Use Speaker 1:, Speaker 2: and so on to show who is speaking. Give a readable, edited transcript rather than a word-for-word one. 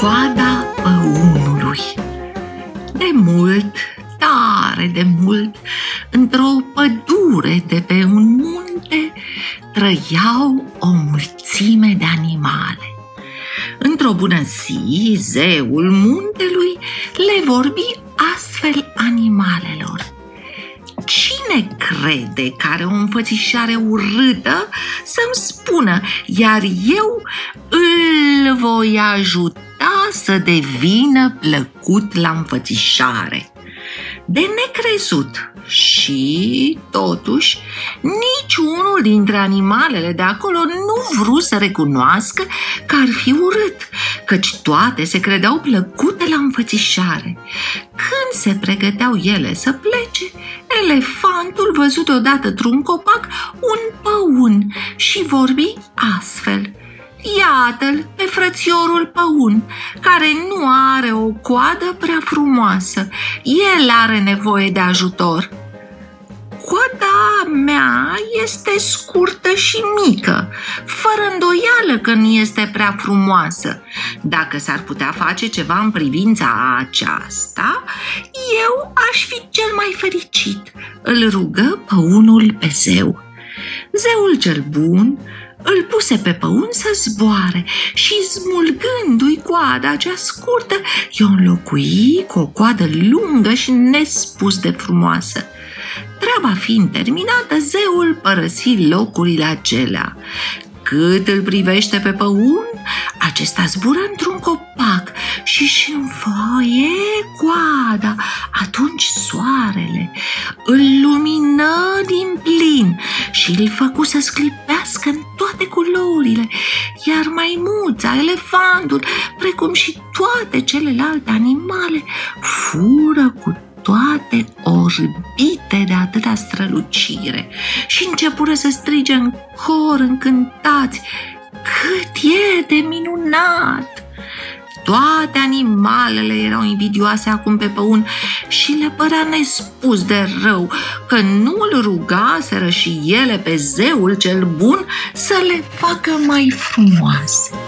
Speaker 1: Coada păunului. De mult, tare de mult, într-o pădure de pe un munte trăiau o mulțime de animale. Într-o bună zi, zeul muntelui le vorbi astfel animalelor: cine crede că are o înfățișare urâtă să-mi spună, iar eu îl voi ajuta să devină plăcut la înfățișare. De necrezut. Și, totuși, niciunul dintre animalele de acolo nu vrut să recunoască că ar fi urât, căci toate se credeau plăcute la înfățișare. Când se pregăteau ele să plece, elefantul văzut odată într-un copac un păun și vorbi astfel: iată-l pe frățiorul păun, care nu are o coadă prea frumoasă. El are nevoie de ajutor. Coada mea este scurtă și mică, fără îndoială că nu este prea frumoasă. Dacă s-ar putea face ceva în privința aceasta, eu aș fi cel mai fericit, îl rugă păunul pe zeu. Zeul cel bun îl puse pe păun să zboare și, smulgându-i coada cea scurtă, i-o înlocui cu o coadă lungă și nespus de frumoasă. Treaba fiind terminată, zeul părăsi locurile acelea. Cât îl privește pe păun, acesta zbură într-un copac și-și înfoie coada. Atunci soarele îl lumină din plin și îl făcu să sclipească în toate culorile, iar maimuța, elefantul, precum și toate celelalte animale, fură cu toate orbite de atâta strălucire și începură să strige în cor încântați: cât e de minunat! Toate animalele erau invidioase acum pe păun și le părea nespus de rău că nu îl rugaseră și ele pe zeul cel bun să le facă mai frumoase.